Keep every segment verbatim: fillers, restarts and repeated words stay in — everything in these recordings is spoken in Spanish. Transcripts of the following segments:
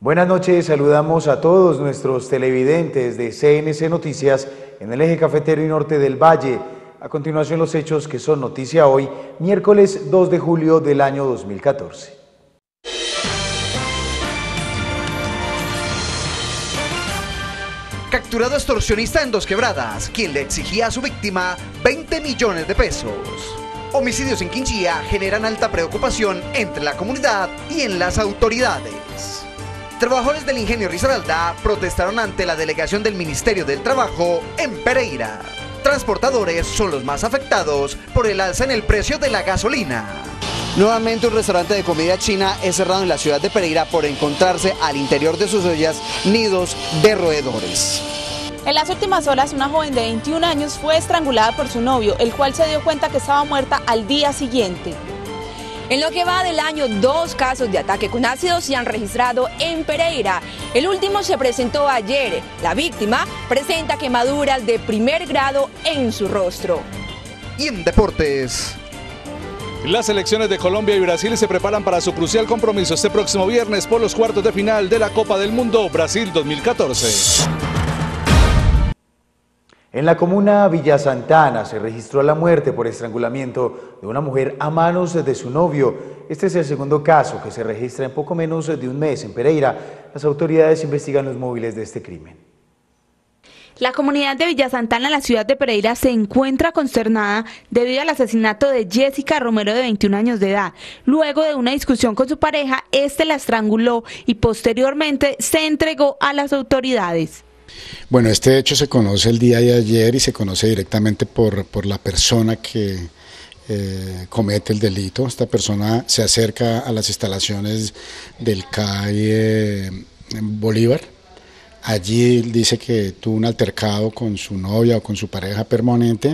Buenas noches, saludamos a todos nuestros televidentes de C N C Noticias en el eje cafetero y norte del Valle. A continuación los hechos que son noticia hoy, miércoles dos de julio del año dos mil catorce. Capturado extorsionista en Dos Quebradas, quien le exigía a su víctima veinte millones de pesos. Homicidios en Quinchía generan alta preocupación entre la comunidad y en las autoridades. Trabajadores del ingenio Risaralda protestaron ante la delegación del Ministerio del Trabajo en Pereira. Transportadores son los más afectados por el alza en el precio de la gasolina. Nuevamente un restaurante de comida china es cerrado en la ciudad de Pereira por encontrarse al interior de sus ollas nidos de roedores. En las últimas horas, una joven de veintiún años fue estrangulada por su novio, el cual se dio cuenta que estaba muerta al día siguiente. En lo que va del año, dos casos de ataque con ácido se han registrado en Pereira. El último se presentó ayer. La víctima presenta quemaduras de primer grado en su rostro. Y en deportes. Las selecciones de Colombia y Brasil se preparan para su crucial compromiso este próximo viernes por los cuartos de final de la Copa del Mundo Brasil dos mil catorce. En la comuna Villa Santana se registró la muerte por estrangulamiento de una mujer a manos de su novio. Este es el segundo caso que se registra en poco menos de un mes en Pereira. Las autoridades investigan los móviles de este crimen. La comunidad de Villa Santana, en la ciudad de Pereira, se encuentra consternada debido al asesinato de Jessica Romero, de veintiún años de edad. Luego de una discusión con su pareja, este la estranguló y posteriormente se entregó a las autoridades. Bueno, este hecho se conoce el día de ayer y se conoce directamente por, por la persona que eh, comete el delito. Esta persona se acerca a las instalaciones del C A I eh, Bolívar. Allí dice que tuvo un altercado con su novia o con su pareja permanente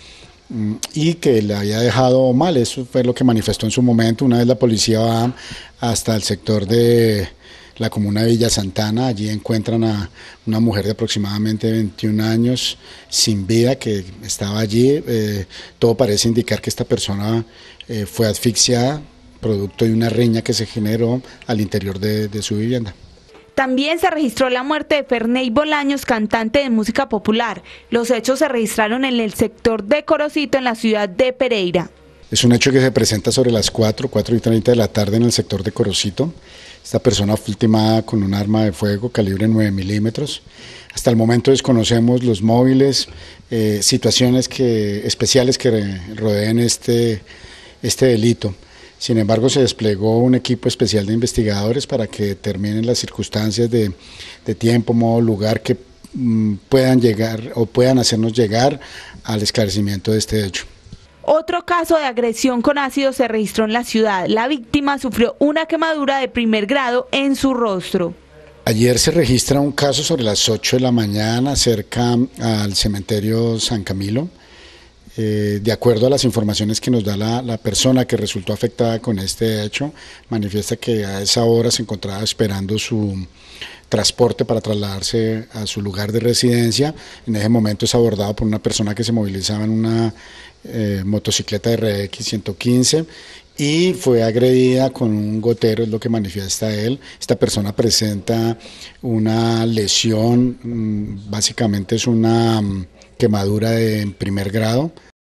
y que le había dejado mal. Eso fue lo que manifestó en su momento. Una vez la policía va hasta el sector de la comuna de Villa Santana, allí encuentran a una mujer de aproximadamente veintiún años sin vida que estaba allí. Eh, todo parece indicar que esta persona eh, fue asfixiada producto de una riña que se generó al interior de, de su vivienda. También se registró la muerte de Ferney Bolaños, cantante de música popular. Los hechos se registraron en el sector de Corocito, en la ciudad de Pereira. Es un hecho que se presenta sobre las cuatro, cuatro y treinta de la tarde en el sector de Corocito. Esta persona fue ultimada con un arma de fuego calibre nueve milímetros. Hasta el momento desconocemos los móviles, eh, situaciones que, especiales que rodeen este, este delito. Sin embargo, se desplegó un equipo especial de investigadores para que determinen las circunstancias de, de tiempo, modo, lugar que mm, puedan llegar o puedan hacernos llegar al esclarecimiento de este hecho. Otro caso de agresión con ácido se registró en la ciudad. La víctima sufrió una quemadura de primer grado en su rostro. Ayer se registra un caso sobre las ocho de la mañana cerca al cementerio San Camilo. Eh, de acuerdo a las informaciones que nos da la, la persona que resultó afectada con este hecho, manifiesta que a esa hora se encontraba esperando su transporte para trasladarse a su lugar de residencia. En ese momento es abordado por una persona que se movilizaba en una eh, motocicleta R X ciento quince y fue agredida con un gotero, es lo que manifiesta él. Esta persona presenta una lesión, básicamente es una quemadura de primer grado.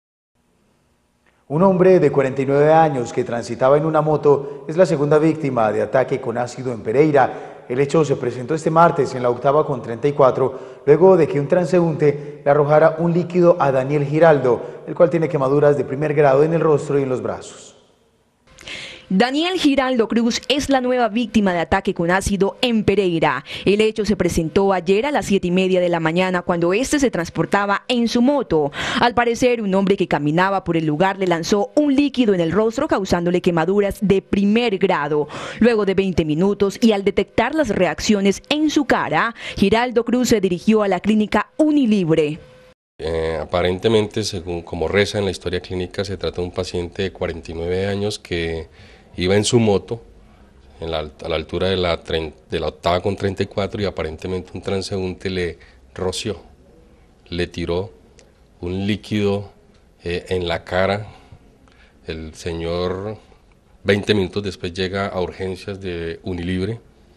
Un hombre de cuarenta y nueve años que transitaba en una moto es la segunda víctima de ataque con ácido en Pereira. El hecho se presentó este martes en la octava con treinta y cuatro, luego de que un transeúnte le arrojara un líquido a Daniel Giraldo, el cual tiene quemaduras de primer grado en el rostro y en los brazos. Daniel Giraldo Cruz es la nueva víctima de ataque con ácido en Pereira. El hecho se presentó ayer a las siete y media de la mañana cuando este se transportaba en su moto. Al parecer, un hombre que caminaba por el lugar le lanzó un líquido en el rostro causándole quemaduras de primer grado. Luego de veinte minutos y al detectar las reacciones en su cara, Giraldo Cruz se dirigió a la clínica Unilibre. Eh, aparentemente, según como reza en la historia clínica, se trata de un paciente de cuarenta y nueve años que iba en su moto en la, a la altura de la, de la octava con treinta y cuatro y aparentemente un transeúnte le roció, le tiró un líquido eh, en la cara. El señor veinte minutos después llega a urgencias de Unilibre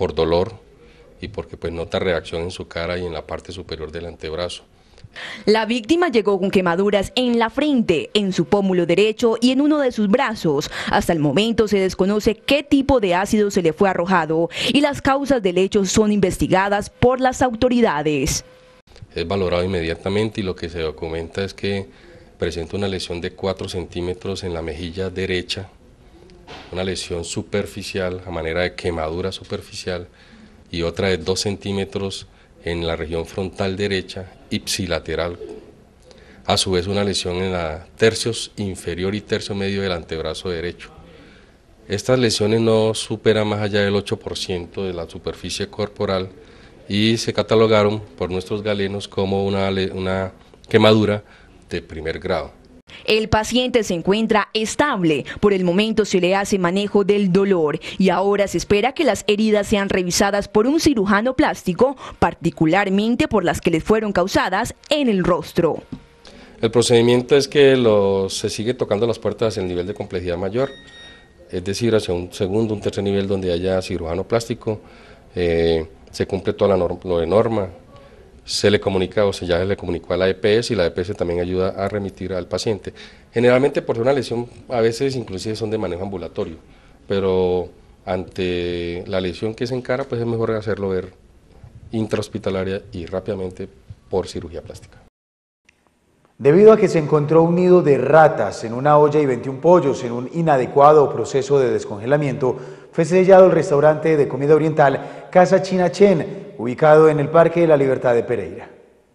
por dolor y porque pues nota reacción en su cara y en la parte superior del antebrazo. La víctima llegó con quemaduras en la frente, en su pómulo derecho y en uno de sus brazos. Hasta el momento se desconoce qué tipo de ácido se le fue arrojado y las causas del hecho son investigadas por las autoridades. Es valorado inmediatamente y lo que se documenta es que presenta una lesión de cuatro centímetros en la mejilla derecha, una lesión superficial a manera de quemadura superficial y otra de dos centímetros en la región frontal derecha ipsilateral. A su vez una lesión en la tercios inferior y tercio medio del antebrazo derecho. Estas lesiones no superan más allá del ocho por ciento de la superficie corporal y se catalogaron por nuestros galenos como una, una quemadura de primer grado. El paciente se encuentra estable, por el momento se le hace manejo del dolor y ahora se espera que las heridas sean revisadas por un cirujano plástico, particularmente por las que les fueron causadas en el rostro. El procedimiento es que lo, se sigue tocando las puertas hacia el nivel de complejidad mayor, es decir, hacia un segundo, un tercer nivel donde haya cirujano plástico, eh, se cumple toda la norma, lo de norma. Se le comunica o se ya le comunicó a la E P S y la E P S también ayuda a remitir al paciente. Generalmente por una lesión a veces inclusive son de manejo ambulatorio, pero ante la lesión que se encara pues es mejor hacerlo ver intrahospitalaria y rápidamente por cirugía plástica. Debido a que se encontró un nido de ratas en una olla y veintiún pollos en un inadecuado proceso de descongelamiento, fue sellado el restaurante de comida oriental Casa China Chen, ubicado en el Parque de la Libertad de Pereira.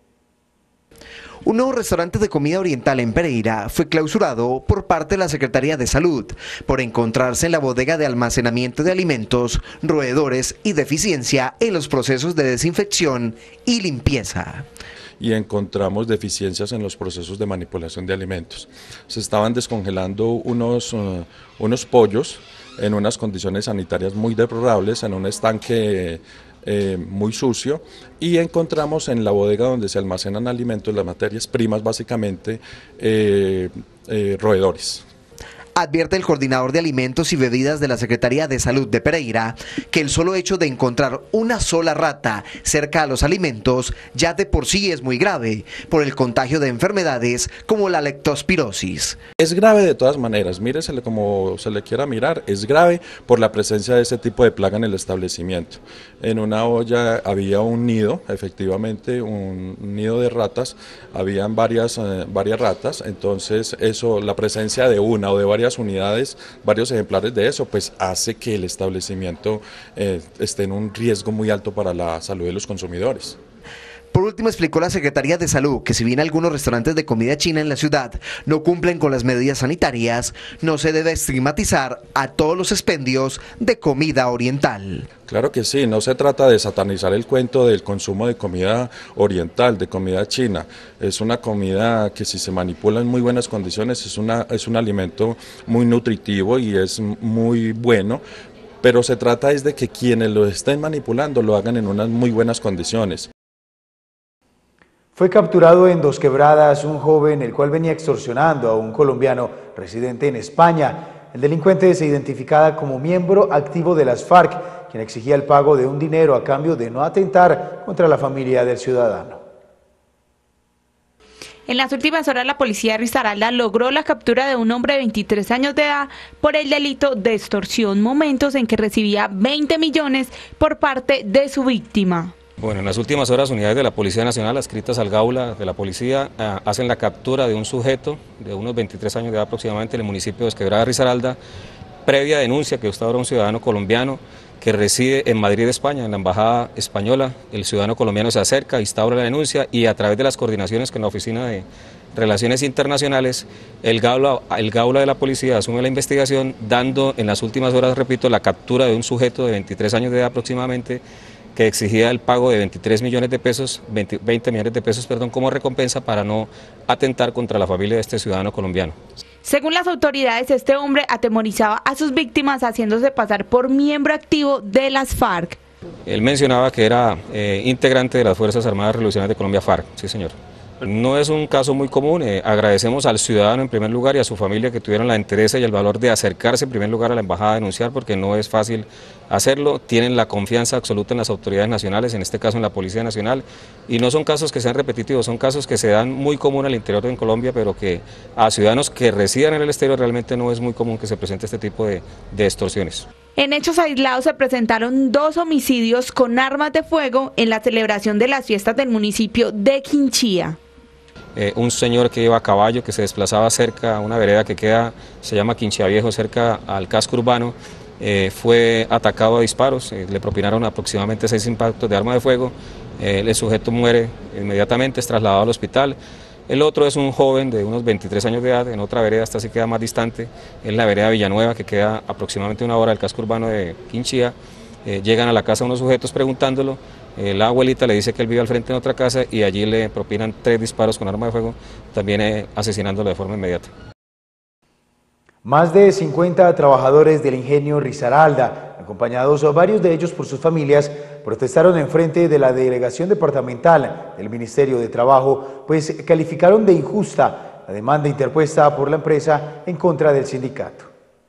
Un nuevo restaurante de comida oriental en Pereira fue clausurado por parte de la Secretaría de Salud por encontrarse en la bodega de almacenamiento de alimentos, roedores y deficiencia en los procesos de desinfección y limpieza. Y encontramos deficiencias en los procesos de manipulación de alimentos. Se estaban descongelando unos, uh, unos pollos en unas condiciones sanitarias muy deplorables, en un estanque eh, muy sucio, y encontramos en la bodega donde se almacenan alimentos, las materias primas básicamente, eh, eh, roedores. Advierte el coordinador de alimentos y bebidas de la Secretaría de Salud de Pereira que el solo hecho de encontrar una sola rata cerca a los alimentos ya de por sí es muy grave por el contagio de enfermedades como la leptospirosis. Es grave de todas maneras, míresele como se le quiera mirar, es grave por la presencia de ese tipo de plaga en el establecimiento. En una olla había un nido, efectivamente, un nido de ratas, habían varias, eh, varias ratas, entonces eso, la presencia de una o de varias unidades, varios ejemplares de eso, pues hace que el establecimiento eh, esté en un riesgo muy alto para la salud de los consumidores. Por último, explicó la Secretaría de Salud que si bien algunos restaurantes de comida china en la ciudad no cumplen con las medidas sanitarias, no se debe estigmatizar a todos los expendios de comida oriental. Claro que sí, no se trata de satanizar el cuento del consumo de comida oriental, de comida china. Es una comida que si se manipula en muy buenas condiciones es, una, es un alimento muy nutritivo y es muy bueno, pero se trata es de que quienes lo estén manipulando lo hagan en unas muy buenas condiciones. Fue capturado en Dos Quebradas un joven el cual venía extorsionando a un colombiano residente en España. El delincuente se identificaba como miembro activo de las FARC, quien exigía el pago de un dinero a cambio de no atentar contra la familia del ciudadano. En las últimas horas la policía de Risaralda logró la captura de un hombre de veintitrés años de edad por el delito de extorsión, momentos en que recibía veinte millones por parte de su víctima. Bueno, en las últimas horas, unidades de la Policía Nacional adscritas al Gaula de la Policía eh, hacen la captura de un sujeto de unos veintitrés años de edad aproximadamente en el municipio de Dos Quebradas, Risaralda, previa denuncia que usted ahora un ciudadano colombiano que reside en Madrid, España, en la Embajada Española. El ciudadano colombiano se acerca, instaura la denuncia y a través de las coordinaciones con la Oficina de Relaciones Internacionales, el Gaula, el Gaula de la Policía asume la investigación, dando en las últimas horas, repito, la captura de un sujeto de veintitrés años de edad aproximadamente, que exigía el pago de veintitrés millones de pesos, veinte, veinte millones de pesos, perdón, como recompensa para no atentar contra la familia de este ciudadano colombiano. Según las autoridades, este hombre atemorizaba a sus víctimas haciéndose pasar por miembro activo de las FARC. Él mencionaba que era eh, integrante de las Fuerzas Armadas Revolucionarias de Colombia, FARC, sí señor. No es un caso muy común, eh, agradecemos al ciudadano en primer lugar y a su familia que tuvieron la entereza y el valor de acercarse en primer lugar a la embajada a denunciar, porque no es fácil hacerlo, tienen la confianza absoluta en las autoridades nacionales, en este caso en la Policía Nacional, y no son casos que sean repetitivos, son casos que se dan muy común al interior de Colombia, pero que a ciudadanos que residan en el exterior realmente no es muy común que se presente este tipo de, de extorsiones. En hechos aislados se presentaron dos homicidios con armas de fuego en la celebración de las fiestas del municipio de Quinchía. Eh, un señor que iba a caballo, que se desplazaba cerca a una vereda que queda, se llama Quinchía Viejo, cerca al casco urbano, eh, fue atacado a disparos, eh, le propinaron aproximadamente seis impactos de arma de fuego, eh, el sujeto muere inmediatamente, es trasladado al hospital. El otro es un joven de unos veintitrés años de edad, en otra vereda, esta sí queda más distante, en la vereda Villanueva, que queda aproximadamente una hora del casco urbano de Quinchía. Eh, llegan a la casa unos sujetos preguntándolo, eh, la abuelita le dice que él vive al frente de otra casa y allí le propinan tres disparos con arma de fuego, también eh, asesinándolo de forma inmediata. Más de cincuenta trabajadores del ingenio Risaralda, acompañados varios de ellos por sus familias, protestaron en frente de la delegación departamental del Ministerio de Trabajo, pues calificaron de injusta la demanda interpuesta por la empresa en contra del sindicato.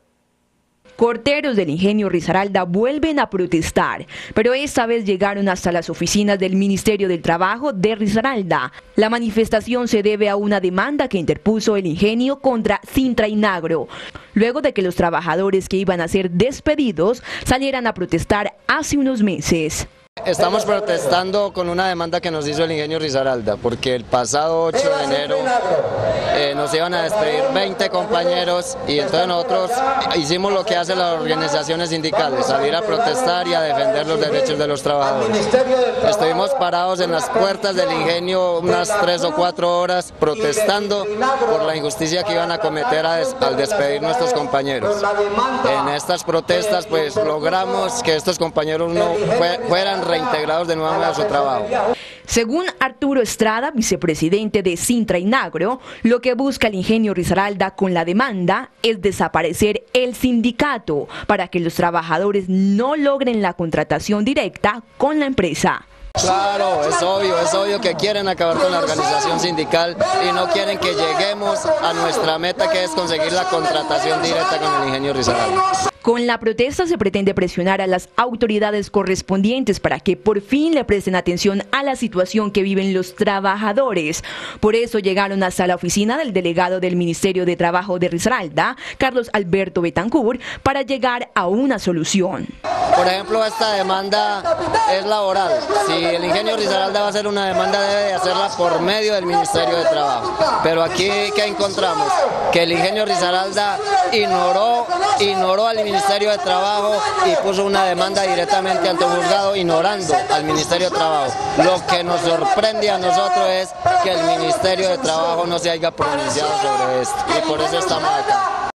Corteros del ingenio Risaralda vuelven a protestar, pero esta vez llegaron hasta las oficinas del Ministerio del Trabajo de Risaralda. La manifestación se debe a una demanda que interpuso el ingenio contra Sintra Inagro, luego de que los trabajadores que iban a ser despedidos salieran a protestar hace unos meses. Estamos protestando con una demanda que nos hizo el ingenio Risaralda, porque el pasado ocho de enero eh, nos iban a despedir veinte compañeros y entonces nosotros hicimos lo que hacen las organizaciones sindicales, salir a protestar y a defender los derechos de los trabajadores. Estuvimos parados en las puertas del ingenio unas tres o cuatro horas protestando por la injusticia que iban a cometer a des al despedir nuestros compañeros. En estas protestas pues logramos que estos compañeros no fue fueran reintegrados de nuevo a su trabajo. Según Arturo Estrada, vicepresidente de Sintra Inagro, lo que busca el ingenio Risaralda con la demanda es desaparecer el sindicato para que los trabajadores no logren la contratación directa con la empresa. Claro, es obvio, es obvio que quieren acabar con la organización sindical y no quieren que lleguemos a nuestra meta, que es conseguir la contratación directa con el ingenio Risaralda. Con la protesta se pretende presionar a las autoridades correspondientes para que por fin le presten atención a la situación que viven los trabajadores. Por eso llegaron hasta la oficina del delegado del Ministerio de Trabajo de Risaralda, Carlos Alberto Betancourt, para llegar a una solución. Por ejemplo, esta demanda es laboral. Si el ingenio Risaralda va a hacer una demanda, debe de hacerla por medio del Ministerio de Trabajo. Pero aquí, ¿qué encontramos? Que el ingenio Risaralda ignoró, ignoró al Ministerio de Trabajo y puso una demanda directamente ante un juzgado ignorando al Ministerio de Trabajo. Lo que nos sorprende a nosotros es que el Ministerio de Trabajo no se haya pronunciado sobre esto y por eso estamos acá.